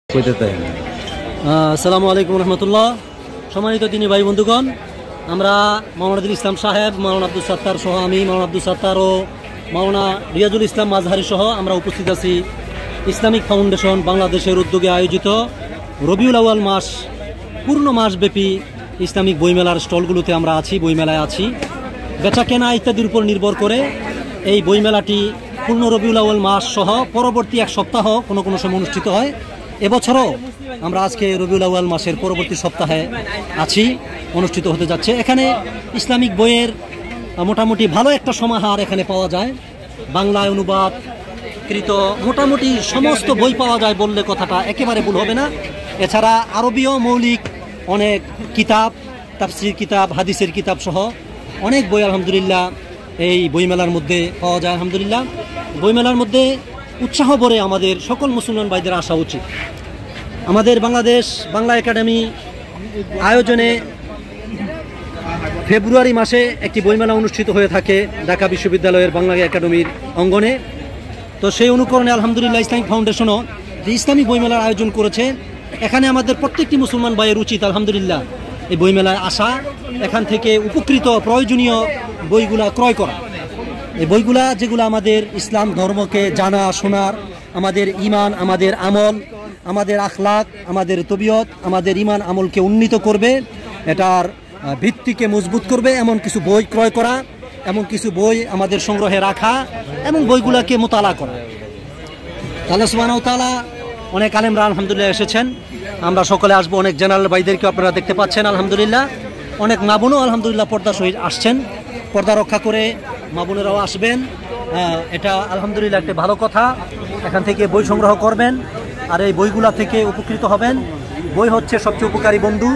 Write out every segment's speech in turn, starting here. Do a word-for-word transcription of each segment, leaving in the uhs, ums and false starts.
আসসালামু আলাইকুম রহমতুল্লাহ। সম্মানিত দিনী ভাই বন্ধুগণ, আমরা মাওলানা ইসলাম সাহেব, মাওলানা আব্দুল সাত্তার সহ আমি, মাওলানা আব্দুল সাত্তার ও মাওলানা রিয়াজুল ইসলাম মাজহারি সহ আমরা উপস্থিত আছি ইসলামিক ফাউন্ডেশন বাংলাদেশের উদ্যোগে আয়োজিত রবিউল আউয়াল মাস পূর্ণ মাসব্যাপী ইসলামিক বইমেলার স্টলগুলোতে আমরা আছি, বইমেলায় আছি। বেচা কেনা ইত্যাদির উপর নির্ভর করে এই বইমেলাটি পূর্ণ রবিউল আউয়াল মাস সহ পরবর্তী এক সপ্তাহ কোনো কোনো সময় অনুষ্ঠিত হয়। এবছরও আমরা আজকে রবিউল আউয়াল মাসের পরবর্তী সপ্তাহে আছি, অনুষ্ঠিত হতে যাচ্ছে। এখানে ইসলামিক বইয়ের মোটামুটি ভালো একটা সমাহার এখানে পাওয়া যায়। বাংলায় অনুবাদকৃত মোটামুটি সমস্ত বই পাওয়া যায় বললে কথাটা একেবারে ভুল হবে না। এছাড়া আরবীয় মৌলিক অনেক কিতাব, তাফসির কিতাব, হাদিসের কিতাব সহ অনেক বই আলহামদুলিল্লাহ এই বইমেলার মধ্যে পাওয়া যায়। আলহামদুলিল্লাহ বইমেলার মধ্যে উৎসাহ ভরে আমাদের সকল মুসলমান ভাইদের আসা উচিত। আমাদের বাংলাদেশ বাংলা একাডেমি আয়োজনে ফেব্রুয়ারি মাসে একটি বইমেলা অনুষ্ঠিত হয়ে থাকে ঢাকা বিশ্ববিদ্যালয়ের বাংলা একাডেমির অঙ্গনে। তো সেই অনুকরণে আলহামদুলিল্লাহ ইসলামিক ফাউন্ডেশনও যে ইসলামিক বইমেলার আয়োজন করেছে, এখানে আমাদের প্রত্যেকটি মুসলমান ভাইয়ের উচিত আলহামদুলিল্লাহ এই বইমেলায় আসা, এখান থেকে উপকৃত প্রয়োজনীয় বইগুলা ক্রয় করা। এই বইগুলা যেগুলো আমাদের ইসলাম ধর্মকে জানা শোনার, আমাদের ইমান, আমাদের আমল, আমাদের আখলাক, আমাদের তবিয়ত, আমাদের ইমান আমলকে উন্নীত করবে, এটার ভিত্তিকে মজবুত করবে এমন কিছু বই ক্রয় করা, এমন কিছু বই আমাদের সংগ্রহে রাখা এবং বইগুলাকে মোতালা করা। আল্লাহ সুবহানাহু ওয়া তাআলা অনেক আলেমরা আলহামদুলিল্লাহ এসেছেন, আমরা সকলে আসবো। অনেক জেনারেল ভাইদেরকে আপনারা দেখতে পাচ্ছেন আলহামদুলিল্লাহ। অনেক মা বোনও আলহামদুলিল্লাহ পর্দা সহিত আসছেন, পর্দা রক্ষা করে মা বোনেরাও আসবেন। এটা আলহামদুলিল্লাহ একটা ভালো কথা। এখান থেকে বই সংগ্রহ করবেন আর এই বইগুলা থেকে উপকৃত হবেন। বই হচ্ছে সবচেয়ে উপকারী বন্ধু,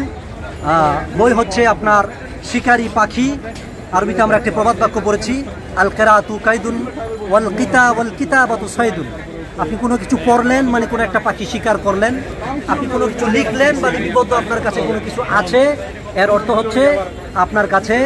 বই হচ্ছে আপনার শিকারী পাখি। আরবিতে আমরা একটা প্রবাদ বাক্য পড়েছি, আল কিরাআতু কাইদুন ওয়াল কিতা ওয়াল কিতাবাতু সাইদুন। আপনি কোনো কিছু পড়লেন মানে কোনো একটা পাখি শিকার করলেন, আপনি কোনো কিছু লিখলেন বা লিপিবদ্ধ আপনার কাছে কোনো কিছু আছে, এর অর্থ হচ্ছে আপনার কাছে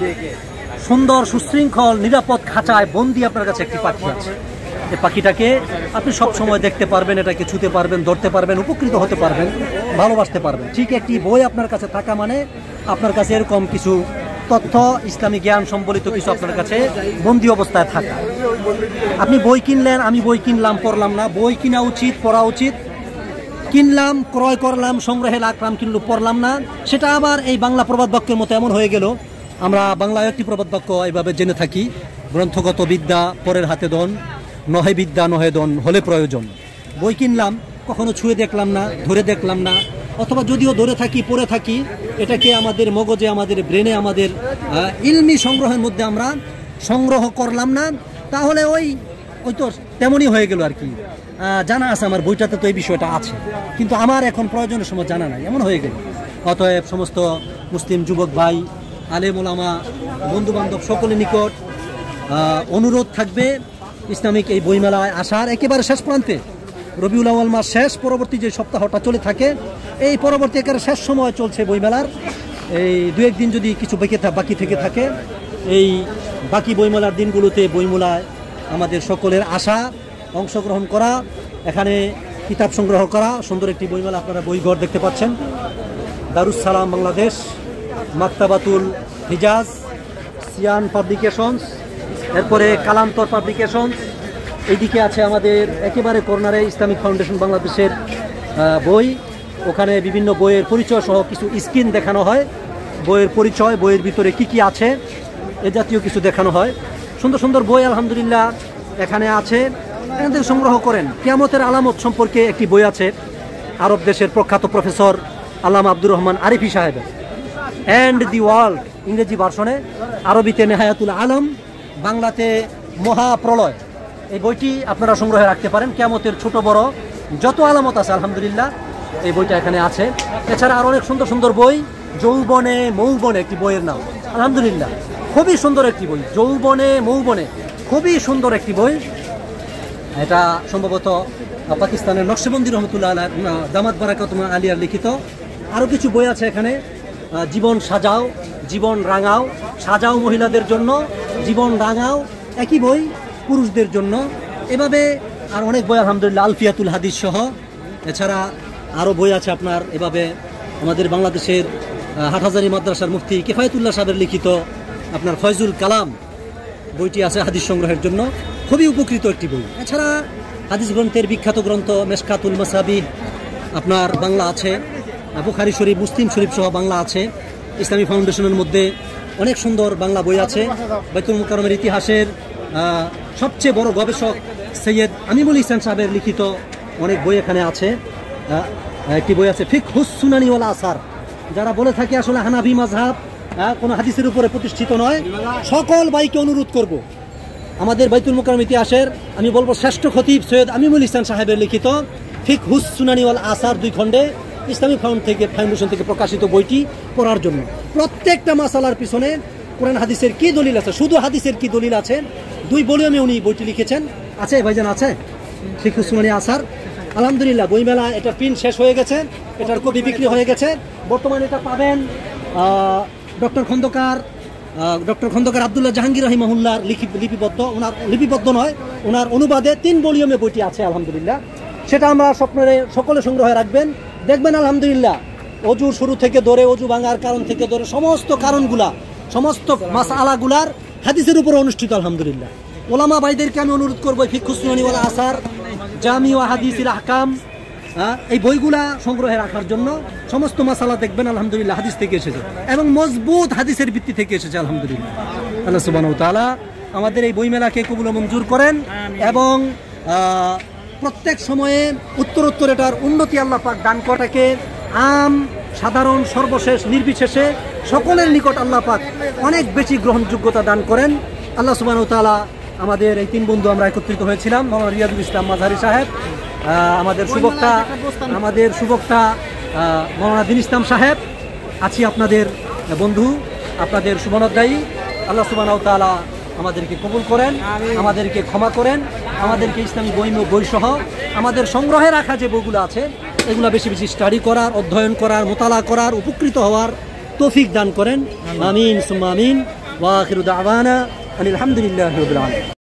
সুন্দর সুশৃঙ্খল নিরাপদ খাঁচায় বন্দি আপনার কাছে একটি পাখি আছে। এই পাখিটাকে আপনি সব সময় দেখতে পারবেন, এটাকে ছুঁতে পারবেন, ধরতে পারবেন, উপকৃত হতে পারবেন, ভালোবাসতে পারবেন। ঠিক একটি বই আপনার কাছে থাকা মানে আপনার কাছে এরকম কিছু তথ্য, ইসলামী জ্ঞান সম্বলিত কিছু আপনার কাছে বন্দি অবস্থায় থাকা। আপনি বই কিনলেন, আমি বই কিনলাম, পড়লাম না। বই কিনা উচিত, পড়া উচিত। কিনলাম, ক্রয় করলাম, সংগ্রহে রাখলাম, কিনলো, পড়লাম না, সেটা আবার এই বাংলা প্রবাদ বাক্যের মতো এমন হয়ে গেল। আমরা বাংলায় একটি প্রবাদ বাক্য এইভাবে জেনে থাকি, গ্রন্থগত বিদ্যা পরের হাতে দন, নহে বিদ্যা নহে দন হলে প্রয়োজন। বই কিনলাম, কখনো ছুঁয়ে দেখলাম না, ধরে দেখলাম না, অথবা যদিও ধরে থাকি, পড়ে থাকি, এটাকে আমাদের মগজে, আমাদের ব্রেনে, আমাদের ইলমি সংগ্রহের মধ্যে আমরা সংগ্রহ করলাম না, তাহলে ওই ওই তো তেমনই হয়ে গেল আর কি। জানা আছে আমার বইটাতে তো এই বিষয়টা আছে, কিন্তু আমার এখন প্রয়োজনের সময় জানা নাই, এমন হয়ে গেল। অতএব সমস্ত মুসলিম যুবক ভাই, আলেম ওলামা, বন্ধু বান্ধব সকলের নিকট অনুরোধ থাকবে ইসলামিক এই বইমেলায় আসার। একেবারে শেষ প্রান্তে রবিউল আউয়াল মাস শেষ, পরবর্তী যে সপ্তাহটা চলে থাকে, এই পরবর্তী একেবারে শেষ সময় চলছে বইমেলার। এই দু একদিন যদি কিছু বাকি থেকে থাকে, এই বাকি বইমেলার দিনগুলোতে বইমেলায় আমাদের সকলের আসা, অংশগ্রহণ করা, এখানে কিতাব সংগ্রহ করা। সুন্দর একটি বইমেলা, আপনারা বইঘর দেখতে পাচ্ছেন, দারুস সালাম বাংলাদেশ, মাকতাবাতুল হিজাজ, সিয়ান পাবলিকেশনস, এরপরে কালান্তর পাবলিকেশনস। এইদিকে আছে আমাদের একেবারে কর্নারে ইসলামিক ফাউন্ডেশন বাংলাদেশের বই। ওখানে বিভিন্ন বইয়ের পরিচয় সহ কিছু স্ক্রিন দেখানো হয়, বইয়ের পরিচয়, বইয়ের ভিতরে কি কি আছে এ জাতীয় কিছু দেখানো হয়। সুন্দর সুন্দর বই আলহামদুলিল্লাহ এখানে আছে, এখান থেকে সংগ্রহ করেন। কিয়ামতের আলামত সম্পর্কে একটি বই আছে আরব দেশের প্রখ্যাত প্রফেসর আল্লামা আব্দুর রহমান আরিফি সাহেবের, অ্যান্ড দি ওয়ার্ল্ড, ইংরেজি ভার্সনে, আরবিতে নেহায়াতুল আলম, বাংলাতে মহাপ্রলয়। এই বইটি আপনারা সংগ্রহে রাখতে পারেন। কিয়ামতের ছোট বড় যত আলামত আছে আলহামদুলিল্লাহ এই বইটা এখানে আছে। এছাড়া আরও অনেক সুন্দর সুন্দর বই, যৌবনে মৌবনে একটি বইয়ের নাম, আলহামদুলিল্লাহ খুবই সুন্দর একটি বই, যৌবনে মৌবনে, খুবই সুন্দর একটি বই। এটা সম্ভবত পাকিস্তানের নকশবন্দি রহমতুল্লাহ দামাত বারাকাতুল্লাহ আলিয়ার লিখিত। আরও কিছু বই আছে এখানে, জীবন সাজাও, জীবন রাঙাও, সাজাও মহিলাদের জন্য, জীবন রাঙাও একই বই পুরুষদের জন্য। এভাবে আর অনেক বই আলহামদুলিল্লাহ, আলফিয়াতুল হাদিস সহ। এছাড়া আরও বই আছে আপনার এভাবে আমাদের বাংলাদেশের হাটহাজারী মাদ্রাসার মুফতি কিফায়েতুল্লাহ সাহেবের লিখিত আপনার ফয়জুল কালাম বইটি আছে হাদিস সংগ্রহের জন্য, খুবই উপকৃত একটি বই। এছাড়া হাদিস গ্রন্থের বিখ্যাত গ্রন্থ মেশকাতুল মাসাবিহ আপনার বাংলা আছে, বুখারী শরীফ, মুসলিম শরীফ সহ বাংলা আছে। ইসলামী ফাউন্ডেশনের মধ্যে অনেক সুন্দর বাংলা বই আছে। বাইতুল মুকাররমের ইতিহাসের সবচেয়ে বড় গবেষক সৈয়দ আমিমুল ইহসান সাহেবের লিখিত অনেক বই এখানে আছে। একটি বই আছে ফিকহুস সুনানি ওয়াল আসার। যারা বলে থাকে আসলে হানাফি মাযহাব কোনো হাদিসের উপরে প্রতিষ্ঠিত নয়, সকল ভাইকে অনুরোধ করব, আমাদের বাইতুল মুকাররম ইতিহাসের আমি বলবো শ্রেষ্ঠ খতিব সৈয়দ আমিমুল ইহসান সাহেবের লিখিত ফিকহুস সুনানি ওয়াল আসার দুই খণ্ডে ইসলামী ফাউন্ড থেকে ফাউন্ডেশন থেকে প্রকাশিত বইটি পড়ার জন্য প্রত্যেকটা মাসালার পিছনে কোরআন হাদিসের কি দলিল আছে, শুধু হাদিসের কি দলিল আছে, দুই ভলিউমে উনি বইটি লিখেছেন। আছে ভাইজান, আছে ফিকহুস সুনানি আসার। আলহামদুলিল্লাহ বইমেলা এটা প্রিন্ট শেষ হয়ে গেছে, এটার কপি বিক্রি হয়ে গেছে। বর্তমানে এটা পাবেন ডক্টর খন্দকার ডক্টর খন্দকার আব্দুল্লাহ জাহাঙ্গীর রহিমাহুল্লাহর লিপিবদ্ধ, ওনার লিপিবদ্ধ নয় ওনার অনুবাদে তিন ভলিউমে বইটি আছে আলহামদুলিল্লাহ। সেটা আমরা স্বপ্নে সকলে সংগ্রহে রাখবেন, দেখবেন আলহামদুলিল্লাহ অজুর শুরু থেকে ধরে অজু ভাঙার কারণ থেকে ধরে সমস্ত কারণগুলা, সমস্ত মাসআলাগুলার হাদিসের উপরে অনুষ্ঠিত আলহামদুলিল্লাহ। ওলামা ভাইদেরকে আমি অনুরোধ করবো ফিকহুস সুনানি ওয়াল আসার, জামি ওয়া হাদিসিল আহকাম এই বইগুলা সংগ্রহে রাখার জন্য। সমস্ত মাসালা দেখবেন আলহামদুলিল্লাহ হাদিস থেকে এসেছে এবং মজবুত হাদিসের ভিত্তি থেকে এসেছে আলহামদুলিল্লাহ। আল্লাহ সুবহানাহু ওয়া তাআলা আমাদের এই বইমেলাকে কবুল ও মঞ্জুর করেন এবং প্রত্যেক সময়ে উত্তরোত্তর এটার উন্নতি আল্লাহ পাক দান করাটাকে আম সাধারণ সর্বশেষ নির্বিশেষে সকলের নিকট আল্লাহ পাক অনেক বেশি গ্রহণযোগ্যতা দান করেন। আল্লাহ সুবহানাহু ওয়া তাআলা আমাদের এই তিন বন্ধু আমরা একত্রিত হয়েছিলাম, মাওলানা রিয়াজুল ইসলাম মাযহারি সাহেব, আমাদের সুবক্তা আমাদের সুবক্তা মাওলানা দিন ইসলাম সাহেব, আছি আপনাদের বন্ধু, আপনাদের শুভনোদ্দায়ী। আল্লাহ সুবহানাহু ওয়া তাআলা আমাদেরকে কবুল করেন, আমাদেরকে ক্ষমা করেন, আমাদেরকে ইসলামী বই বই সহ আমাদের সংগ্রহে রাখা যে বইগুলো আছে এগুলো বেশি বেশি স্টাডি করার, অধ্যয়ন করার, মোতালা করার, উপকৃত হওয়ার তৌফিক দান করেন। আমিন সুম্মা আমিন। ওয়া আখিরু দাওয়ানা আনিল হামদুলিল্লাহি রাব্বিল আলামিন।